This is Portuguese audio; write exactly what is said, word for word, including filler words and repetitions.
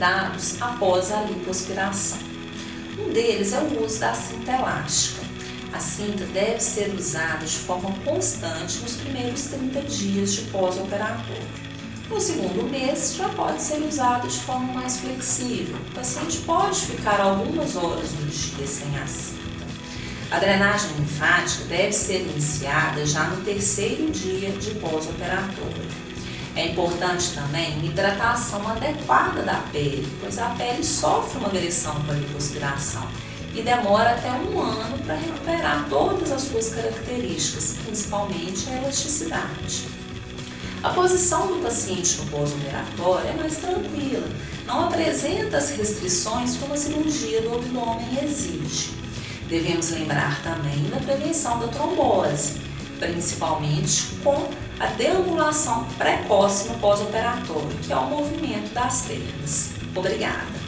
cuidados após a lipoaspiração. Um deles é o uso da cinta elástica. A cinta deve ser usada de forma constante nos primeiros trinta dias de pós-operatório. No segundo mês, já pode ser usado de forma mais flexível. O paciente pode ficar algumas horas do dia sem a cinta. A drenagem linfática deve ser iniciada já no terceiro dia de pós-operatório. É importante também uma hidratação adequada da pele, pois a pele sofre uma agressão com a lipoaspiração e demora até um ano para recuperar todas as suas características, principalmente a elasticidade. A posição do paciente no pós-operatório é mais tranquila, não apresenta as restrições como a cirurgia do abdômen exige. Devemos lembrar também da prevenção da trombose, principalmente com a deambulação precoce no pós-operatório, que é o movimento das pernas. Obrigada!